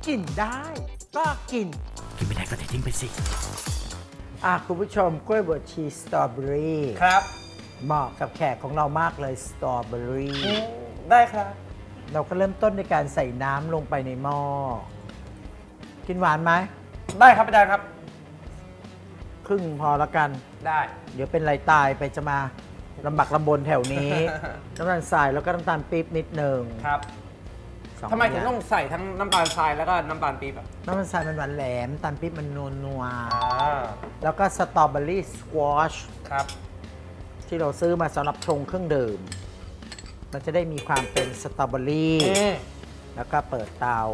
กินได้ก็กินไม่ได้ก็ทิ้งไปสิคุณผู้ชมกล้วยบวชชีสตรอเบอรี่ครับเหมาะกับแขกของเรามากเลยสตรอเบอรี่ได้ครับเราก็เริ่มต้นในการใส่น้ำลงไปในหม้อกินหวานไหมได้ครับอาจารย์ครับครึ่งพอละกันได้เดี๋ยวเป็นไรตายไปจะมาลำบากลำบนแถวนี้ น้ำตาลทรายแล้วก็น้ำตาลปี๊บนิดนึงครับทำไมถึงต้องใส่ทั้งน้ำตาลทรายแล้วก็น้ำตาลปี๊บอ่ะน้ำตาลทรายมันหวานแหลมน้ำตาลปี๊บมันนัวแล้วก็สตรอเบอรี่สควอชครับที่เราซื้อมาสำหรับชงเครื่องดื่มมันจะได้มีความเป็นสตรอเบอรี่แล้วก็เปิดเตา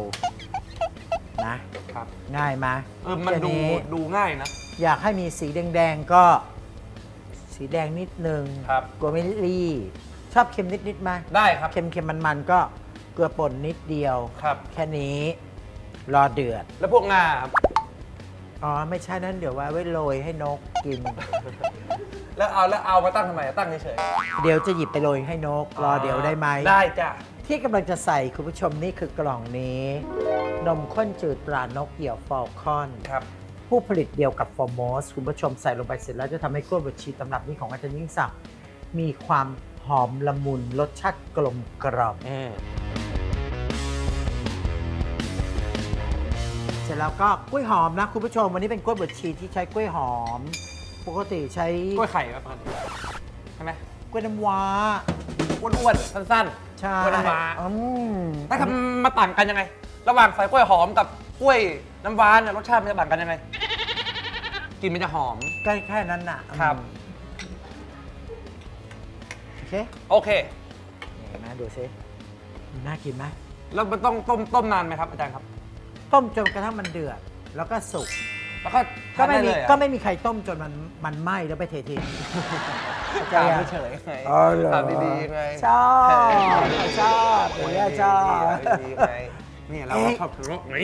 นะครับง่ายไหมมันดูง่ายนะอยากให้มีสีแดงๆก็สีแดงนิดนึงกลัวไม่รีชอบเค็มนิดๆไหมได้ครับเค็มมันก็เกลือป่นนิดเดียวครับแค่นี้รอเดือดแล้วพวกงาครับไม่ใช่นั่นเดี๋ยวไว้โรยให้นกกินแล้วเอามาตั้งทำไมตั้งเฉยๆเดี๋ยวจะหยิบไปโรยให้นกรอเดี๋ยวได้ไหมได้จ้ะที่กำลังจะใส่คุณผู้ชมนี่คือกล่องนี้นมข้นจืดตรานกเหยี่ยวฟอลคอนครับผู้ผลิตเดียวกับฟอร์มอสคุณผู้ชมใส่ลงไปเสร็จแล้วจะทำให้กล้วยบวชชีตำรับนี้ของอาจารย์ยิ่งศักดิ์มีความหอมละมุนรสชาติกลมกล่อมเสร็จแล้วก็กล้วยหอมนะคุณผู้ชมวันนี้เป็นกล้วยบวชชีที่ใช้กล้วยหอมปกติใช้กล้วยไข่ป่ะใช่ไหมกล้วยน้ำว้าอ้วนๆสั้นๆใช่กล้วยน้ำว้าแต่ทำมาต่างกันยังไงระหว่างใส่กล้วยหอมกับกล้วยน้ำว้าเนี่ยรสชาติมันจะต่างกันยังไงกินมันจะหอมแค่นั้นน่ะครับโอเคเห็นไหมดูซิน่ากินไหมแล้วมันต้องต้มนานไหมครับอาจารย์ครับต้มจนกระทั่งมันเดือดแล้วก็สุกแล้วก็ไม่มีใครต้มจนมันไหม้แล้วไปเททิ้งจะไม่เฉยไงทำดีๆไงชอบอย่างนี้ชอบนี่เราชอบรสไง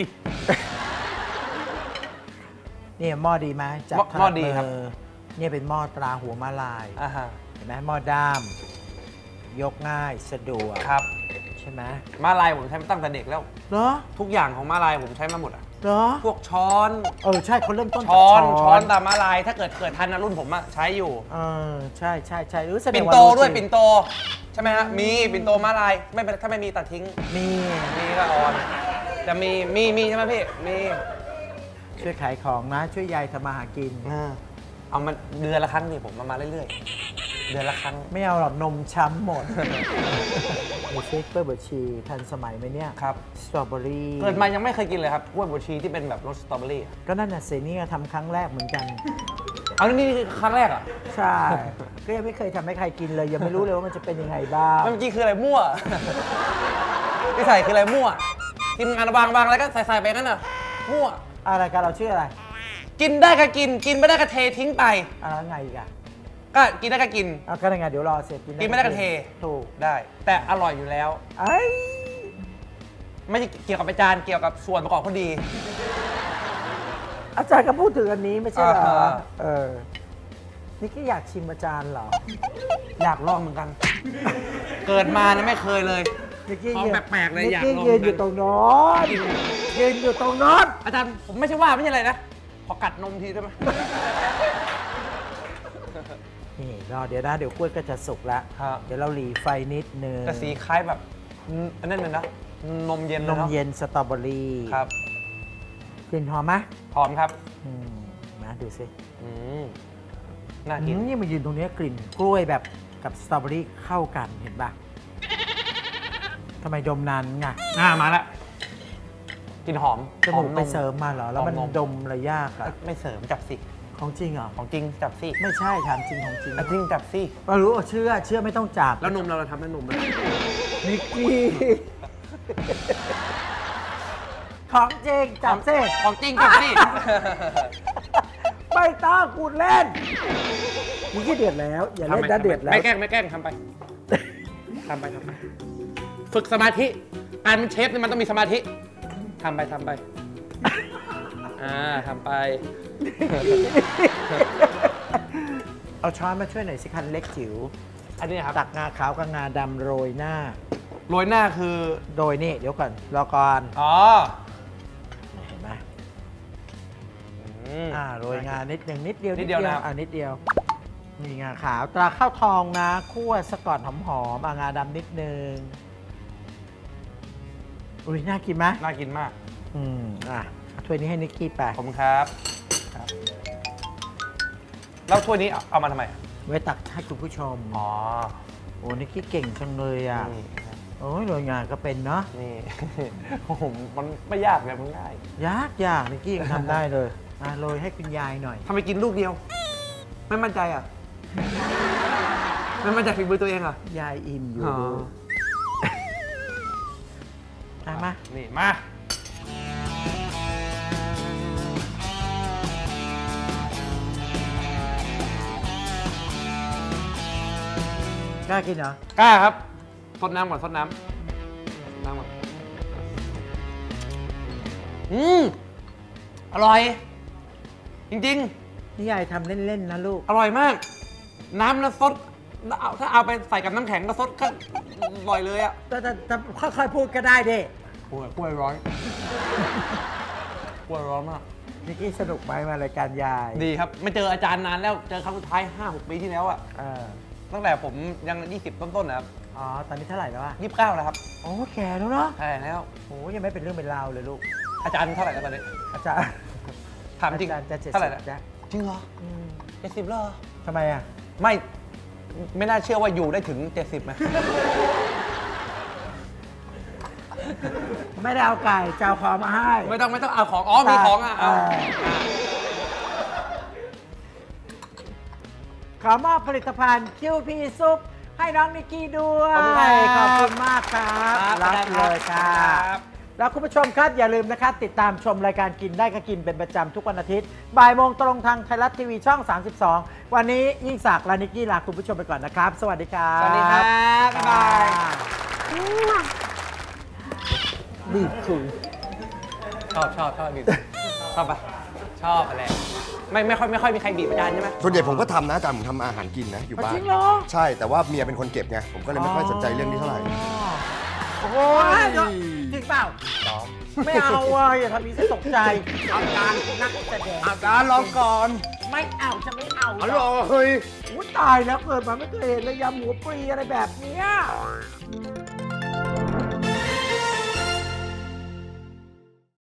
นี่หม้อดีไหมจัดหม้อดีครับนี่เป็นหม้อตราหัวม้าลายเห็นไหมหม้อด้ามยกง่ายสะดวกครับใช่ไหมม้าลายผมใช้มาตั้งแต่เด็กแล้วเหรอทุกอย่างของม้าลายผมใช้มาหมดอ่ะเหรอพวกช้อนใช่เขาเริ่มต้นช้อนตามม้าลายถ้าเกิดทันนะรุ่นผมอะใช้อยู่ใช่หรือปิ่นโตด้วยปิ่นโตใช่ไหมฮะมีปิ่นโตม้าลายไม่ถ้าไม่มีตัดทิ้งมีก็ออนจะมีใช่ไหมพี่มีช่วยขายของนะช่วยยายทำมาหากินเอามาเดือนละครั้งนี่ผมมาเรื่อยๆเดือนละครั้งไม่เอาหรอกนมช้ำหมดมีเค้กกล้วยบวชชีทันสมัยไหมเนี่ยครับสตรอเบอรี่เกิดมายังไม่เคยกินเลยครับกล้วยบวชชีที่เป็นแบบรสสตรอเบอรี่ก็นั่นน่ะเซนี่ทำครั้งแรกเหมือนกันเอานี่ครั้งแรกอ่ะใช่ก็ยังไม่เคยทำให้ใครกินเลยยังไม่รู้เลยว่ามันจะเป็นยังไงบ้างเมื่อกี้คืออะไรมั่วที่ใส่คืออะไรมั่วกินงานวางอะไรก็ใส่ไปงั้นน่ะมั่วอะไรกันเราชื่ออะไรกินได้ก็กินไม่ได้ก็เททิ้งไปอะไรไงอีกอ่ะก็กินได้ก็กินก็ได้ไงเดี๋ยวรอเสร็จกินไม่ได้ก็เทถูกได้แต่อร่อยอยู่แล้วไม่ใช่เกี่ยวกับอาจารย์เกี่ยวกับส่วนประกอบพอดีอาจารย์ก็พูดถึงอันนี้ไม่ใช่เหรอนี่ก็อยากชิมอาจารย์เหรออยากลองเหมือนกันเกิดมาเนี่ยไม่เคยเลยของแปลกๆเลยอยากลองยืนอยู่ตรงโน้นยืนอยู่ตรงโน้นอาจารย์ผมไม่ใช่ว่าไม่ใช่อะไรนะขอกัดนมทีได้ไหมนี่รอเดี๋ยวนะเดี๋ยวกล้วยก็จะสุกแล้วเดี๋ยวเราหลีไฟนิดนึงแต่สีคล้ายแบบอันนั้นเลยนะนมเย็นสตรอเบอรี่ครับกลิ่นหอมไหมหอมครับนะดูสิน่ากินนี่มายืนตรงนี้กลิ่นกล้วยแบบกับสตรอเบอรี่เข้ากันเห็นปะทำไมดมนานไงมาแล้วกลิ่นหอมจมูกไปเสริมมาเหรอแล้วมันดมระยากอะไม่เสริมจับสิของจริงเหรอของจริงจับสิไม่ใช่ถามจริงของจริงจริงจับสิเรารู้เชื่อไม่ต้องจับแล้วนมเราทำให้นมนิกกี้ของจริงจับสิของจริงจับสิไม่ต้องกูเล่นนี่ก็เดือดแล้วอย่าเล่นนะเดือดแล้วไม่แกล้งทำไปฝึกสมาธิการเป็นเชฟนี่มันต้องมีสมาธิทำไปทำไปเอาช้อนมาช่วยหน่อยสิคันเล็กจิ๋วอันนี้ครับตักงาขาวกับงาดำโรยหน้าคือโดยนี่เดี๋ยวก่อนรอก่อนโรยงานิดหนึ่งนิดเดียวนิดเดียวนะนิดเดียวนี่งาขาวตราข้าวทองนะคั่วสะก่อนหอมๆงาดำนิดนึงอุ้ยน่ากินไหมน่ากินมากถ้วยนี้ให้นิกกี้ไปขอบคุณครับแล้วถ้วยนี้เอามาทำไมไว้ตักให้คุณผู้ชมโอ้นิกกี้เก่งจังเลยโอ้ยโรยงาก็เป็นเนาะนี่ผมมันไม่ยากเลยมันง่ายยากนิกกี้ยังทำได้เลยโรยให้คุณยายหน่อยทำไมกินลูกเดียว ไม่มั่นใจไม่มั่นใจฝีมือตัวเองยายอิ่มอยู่มานี่มากล้ากินเหรอกล้าครับซดน้ำก่อนซดน้ำก่อนอร่อยจริงๆนี่ยายทำเล่นๆนะลูกอร่อยมากน้ำนะซดถ้าเอาไปใส่กับน้ำแข็งก็ซดก็อร่อยเลยแต่ค่อยๆพูดก็ได้ดิกล้วยร้อนกล้วยร้อนมากนิกกี้สนุกไหมมารายการยายดีครับไม่เจออาจารย์นานแล้วเจอครั้งสุดท้าย 5-6 ปีที่แล้วตั้งแต่ผมยัง20ต้นๆนะครับตอนนี้เท่าไหร่แล้ว 29แล้วครับโอ้แก่แล้วเนาะใช่แล้วโอ้ยังไม่เป็นเรื่องเป็นราวเลยลูกอาจารย์เท่าไหร่แล้วตอนนี้อาจารย์ถามจริงจะเท่าไหร่แล้วจริงเหรอ70เหรอทำไมไม่น่าเชื่อว่าอยู่ได้ถึง70ไหมไม่ได้เอาไก่จะเอาของมาให้ไม่ต้องเอาของมีของขอมอบผลิตภัณฑ์ QP ซุปให้น้องนิกกี้ด้วยขอบคุณมากครับรับเลยครับแล้วคุณผู้ชมครับอย่าลืมนะครับติดตามชมรายการกินได้ก็กินเป็นประจำทุกวันอาทิตย์บ่ายโมงตรงทางไทยรัฐทีวีช่อง32วันนี้ยิ่งศักดิ์และนิกกี้ลาคุณผู้ชมไปก่อนนะครับสวัสดีครับสวัสดีครับบ๊ายบายบีบคุยชอบบีบชอบปะชอบอะไรไม่ค่อยมีใครบีบอาจารย์ใช่ไหมส่วนใหญ่ผมก็ทำนะอาจารย์ผมทำอาหารกินนะอยู่บ้านจริงเหรอใช่แต่ว่าเมียเป็นคนเก็บไงผมก็เลยไม่ค่อยสนใจเรื่องนี้เท่าไหร่โอ้ยจริงเปล่าไม่เอาอย่าทำนี้จะตกใจเอาการนักแสดงอาจารย์ลองก่อนไม่เอาจะไม่เอาอร่อยตายแล้วเกิดมาไม่เคยเห็นเลยยำหัวปลีอะไรแบบนี้